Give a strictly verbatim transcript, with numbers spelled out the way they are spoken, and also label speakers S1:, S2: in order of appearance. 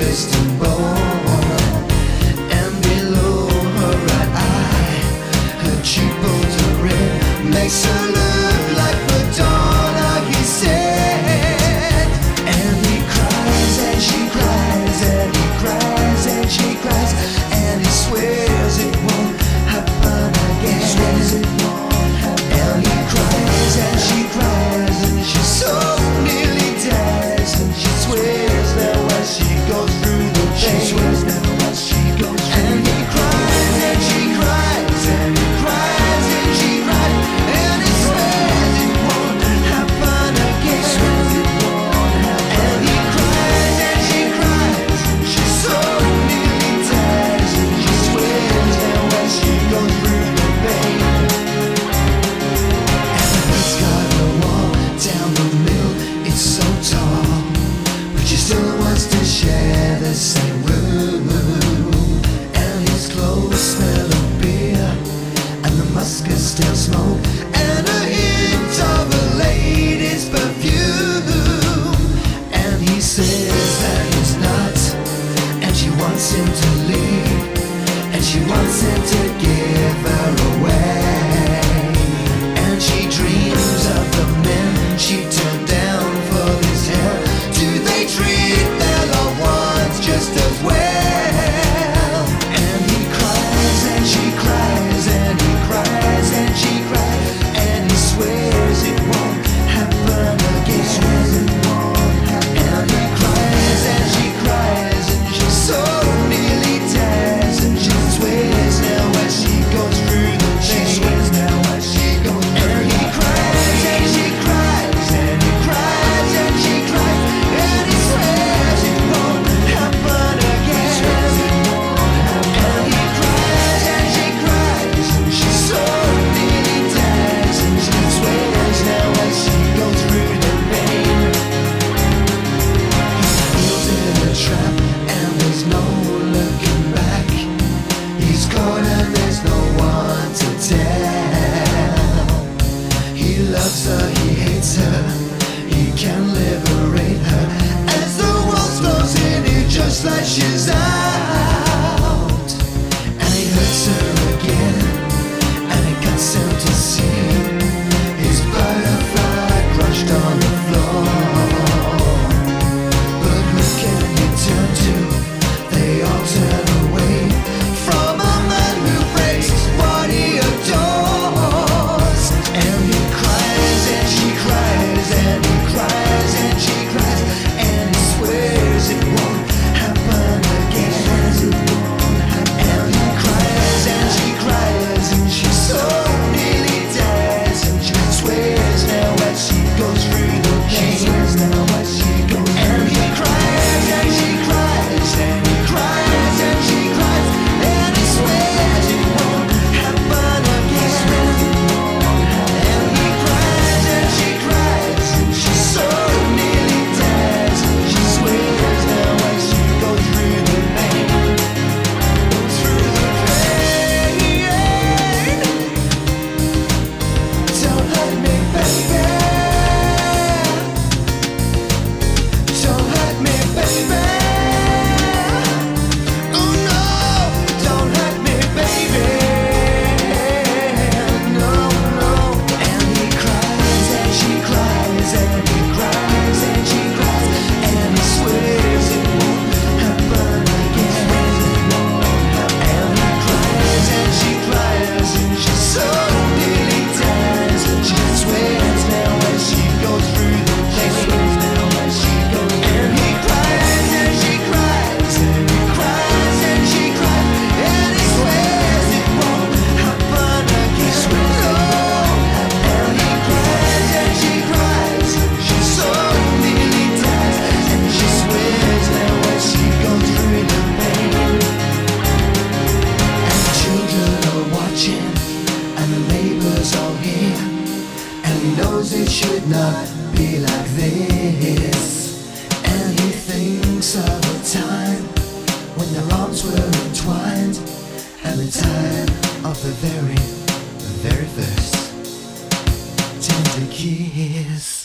S1: fist and bone. And below her right eye, her cheekbones are red, makes her look like Madonna, he said. And he cries and she cries, and he cries and she cries, and he swears it won't happen again. He swears it won't happen. And he cries and she cries, and she so nearly dies, and she swears now as she goes through the pain. She swears now as she goes through. And he cries and she cries, and he cries and she cries, and he swears it won't happen again. He swears it won't happen. And he cries and she cries, and she so nearly dies, and she swears now as she goes through the pain. And it's got a wall down the middle, it's so tall, but she still wants to share the same room. And his clothes smell of beer, and the musk is still smoke, and a hint of a lady's perfume. And he says that he's not, and she wants him to leave, and she wants him to give her away. And she dreams of the men she turned down for this hell. Do they treat their loved ones just as well? And he cries and she cries, and he cries and she cries, and he swears it won't happen again. He swears it won't happen. And he cries and she cries, and she so nearly dies, and she swears now as she goes through the pain. She swears now as she goes through. And he cries and she cries, and he cries and she cries, and he swears it won't happen again. He swears it won't happen. And he cries and she cries, and she so nearly dies, and she swears now as she goes through the pain. He feels in a trap, and there's no looking back. He's caught and there's no one to tell. He loves her, he hates her, he can liberate her. As the walls close in, he just lashes out. And he hurts her again, and it cuts him to see his butterfly crushed on the floor. But who can he turn to? They all turn away from a man who breaks what he adores. And he cries and she cries, and he cries and she cries, and he swears it won't happen again. And he cries and she cries, and she so nearly dies, and she swears now as she goes through the pain. She swears now as she goes through. And he cries and she cries, and he cries and she cries, and he swears it won't happen again. And he cries and she cries, and she so nearly dies, and she swears now as she goes through the pain. Goes through the pain. Don't hurt me, baby. Don't hurt me, baby. Oh no, don't hurt me, baby. No, no. And he cries and she cries, and he cries and she cries, and he swears it won't happen again. And he cries and she cries, and she so nearly dies, and she swears now as she goes through the pain. And he cries and she cries, and he cries and she cries, and he swears it won't happen again. No. And he cries and she cries, and she so nearly dies, and she swears now as she goes through the pain. And the children are watching, and the neighbors all hear, and he knows it should not be like this. And he thinks of a time when their arms were entwined, and the time of the very, very first tender kiss.